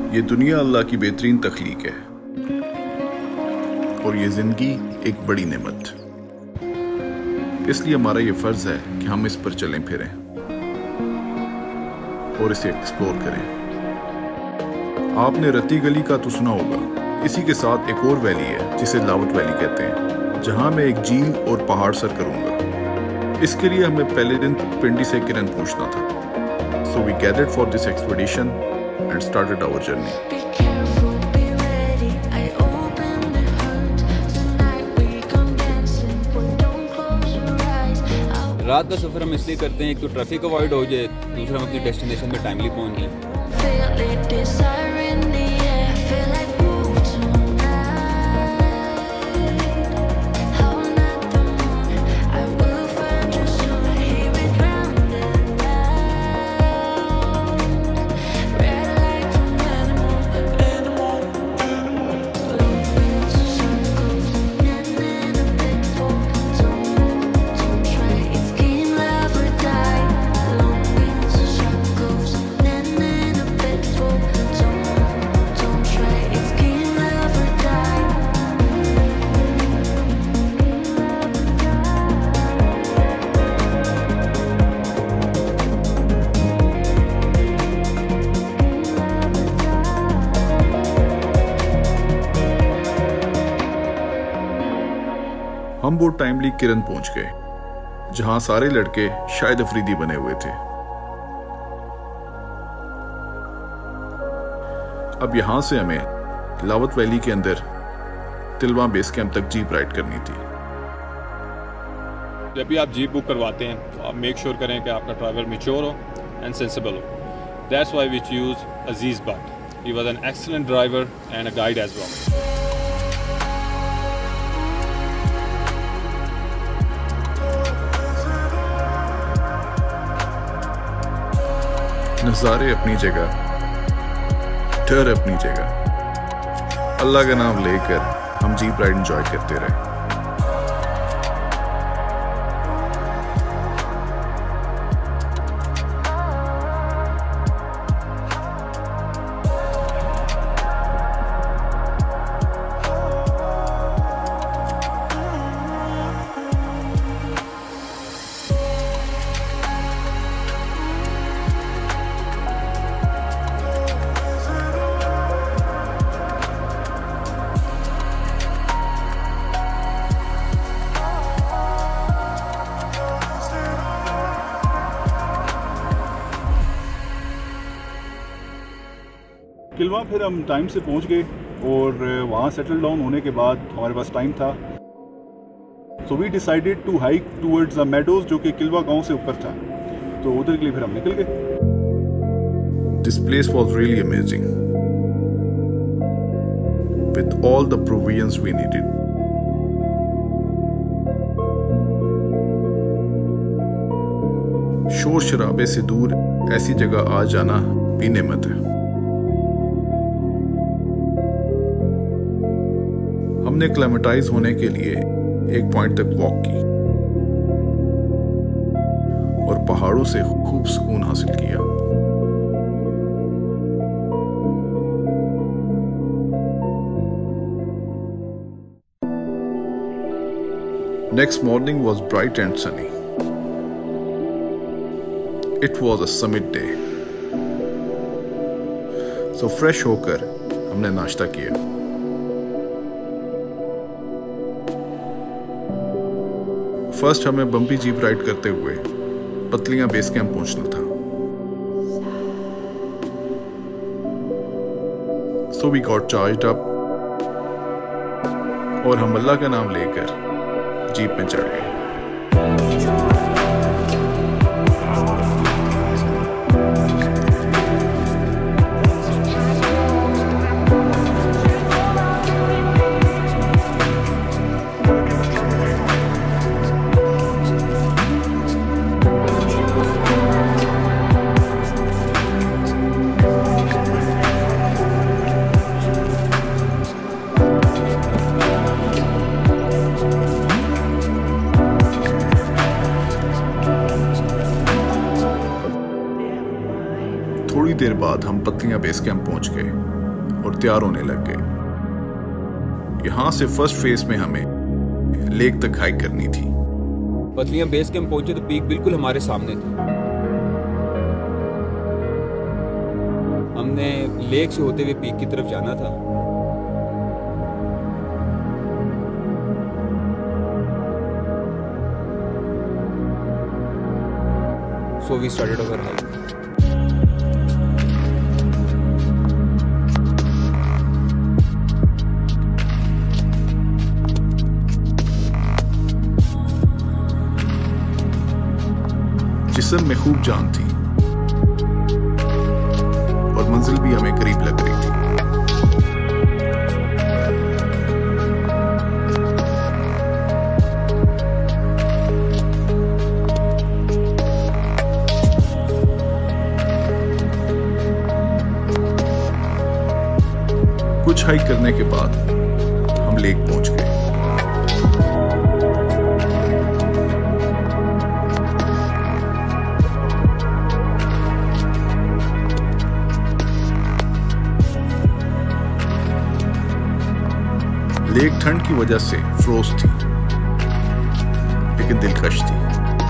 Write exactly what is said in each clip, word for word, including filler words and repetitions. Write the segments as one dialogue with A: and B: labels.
A: ये दुनिया अल्लाह की बेहतरीन तख्लीक है और ये जिंदगी एक बड़ी नेमत। इसलिए हमारा ये फर्ज है कि हम इस पर चलें फिरें और इसे एक्सप्लोर करें। आपने रत्ती गली का तो सुना होगा। इसी के साथ एक और वैली है जिसे लावत वैली कहते हैं, जहां मैं एक झील और पहाड़ सर करूंगा। इसके लिए हमें पहले दिन पिंडी से किरण पहुंचना था। So we gathered for this expedition and started our journey.
B: रात का सफ़र हम इसलिए करते हैं, एक तो ट्रैफिक अवॉइड हो जाए, दूसरा हम अपनी डेस्टिनेशन पे टाइमली पहुंच जाए।
A: हम बहुत टाइमली किरण पहुंच गए, जहां सारे लड़के शायद अफरीदी बने हुए थे। अब यहां से हमें लावत वैली के अंदर तिलवा बेस कैंप तक जीप राइड करनी थी।
C: जब भी आप जीप बुक करवाते हैं तो आप मेक श्योर करें कि आपका ड्राइवर मैच्योर हो एंड सेंसिबल हो। That's why we choose Aziz Bhatt. He was an excellent driver and a guide as well.
A: नज़ारे अपनी जगह, डर अपनी जगह। अल्लाह का नाम लेकर हम जीप राइड एंजॉय करते रहे।
D: किलवा फिर हम टाइम से पहुंच गए और वहाँ सेटल डाउन होने के बाद हमारे पास टाइम था। So we decided to hike towards the meadows, जो कि किलवा गांव से ऊपर था। तो उधर के लिए फिर हम निकल गए।
A: This place was really amazing with all the provisions we needed. शोर शराबे से दूर ऐसी जगह आ जाना भी नेमत है। हमने एक्लेमेटाइज होने के लिए एक पॉइंट तक वॉक की और पहाड़ों से खूब सुकून हासिल किया। Next morning was bright and sunny. It was a summit day. So fresh होकर हमने नाश्ता किया। फर्स्ट हमें बम्पी जीप राइड करते हुए पतलियां बेस कैंप पहुंचना था। So we got charged up और हम अल्लाह का नाम लेकर जीप में चढ़ गए। थोड़ी देर बाद हम पतलियां बेस कैंप पहुंच गए। और तैयार होने लग गए। यहाँ से फर्स्ट फेज में हमें लेक तक हाइक करनी थी।
B: बदलियां बेस कैंप पहुंचे तो पीक बिल्कुल हमारे सामने थी। हमने लेक से होते हुए पीक की तरफ जाना था। So we started our hike.
A: जिस्म में खूब जान थी और मंजिल भी हमें करीब लग रही थी। कुछ हाइक करने के बाद हम लेक पहुंच गए। लेक ठंड की वजह से फ्रोज थी, लेकिन दिलकश थी।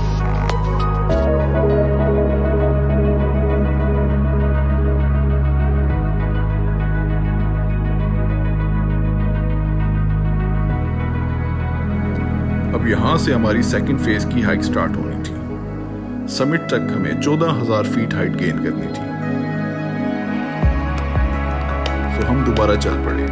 A: अब यहां से हमारी सेकंड फेज की हाइक स्टार्ट होनी थी। समिट तक हमें चौदह हजार फीट हाइट गेन करनी थी। तो हम दोबारा चल पड़े।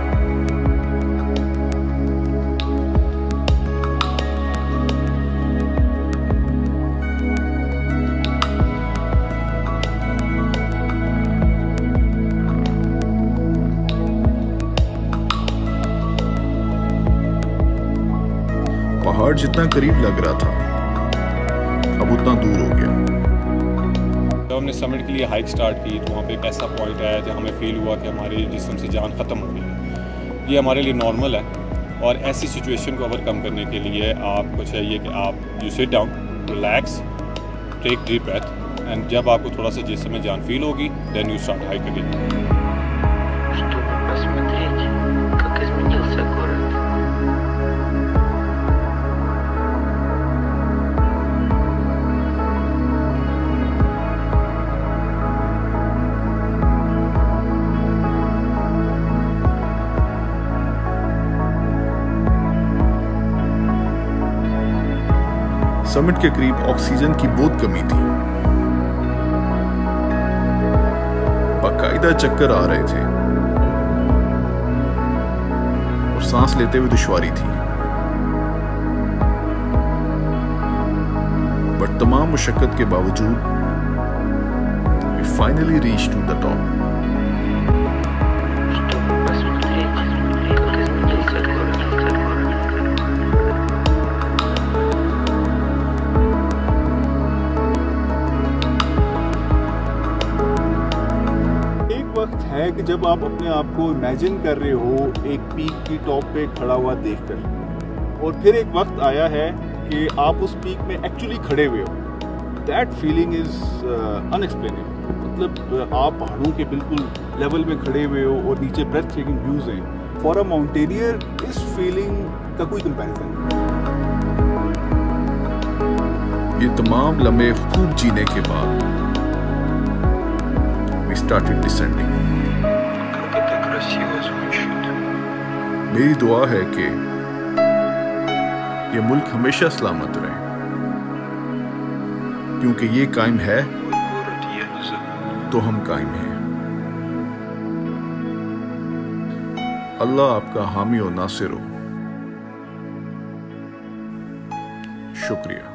A: पहाड़ जितना करीब लग रहा था अब उतना दूर हो गया।
C: जब हमने समिट के लिए हाइक स्टार्ट की तो वहाँ पे एक ऐसा पॉइंट आया जहाँ हमें फील हुआ कि हमारे जिस्म से जान ख़त्म हो गई है। ये हमारे लिए नॉर्मल है और ऐसी सिचुएशन को ओवरकम करने के लिए आपको चाहिए कि आप you sit down, relax, take deep breath and जब आपको थोड़ा सा जिस्म में जान फील होगी then you start hike again.
A: Summit के करीब ऑक्सीजन की बहुत कमी थी। बाकायदा चक्कर आ रहे थे और सांस लेते हुए दुश्वारी थी। बट तमाम मुशक्कत के बावजूद we finally reach to the top.
D: है कि जब आप अपने आप को इमेजिन कर रहे हो एक पीक की टॉप पे खड़ा हुआ देखकर, और फिर एक वक्त आया है कि आप उस पीक में एक्चुअली खड़े हुए हो। That feeling is unexplainable. मतलब आप पहाड़ों के बिल्कुल लेवल में खड़े हुए हो और नीचे ब्रेथ टेकिंग व्यूज हैं। फॉर अ माउंटेनियर इस फीलिंग का कोई कंपैरिजन नहीं।
A: ये तमाम लम्हे खूब जीने के बाद we started descending. मेरी दुआ है कि ये मुल्क हमेशा सलामत रहे, क्योंकि ये कायम है तो हम कायम हैं। अल्लाह आपका हामी और नासिर हो। शुक्रिया।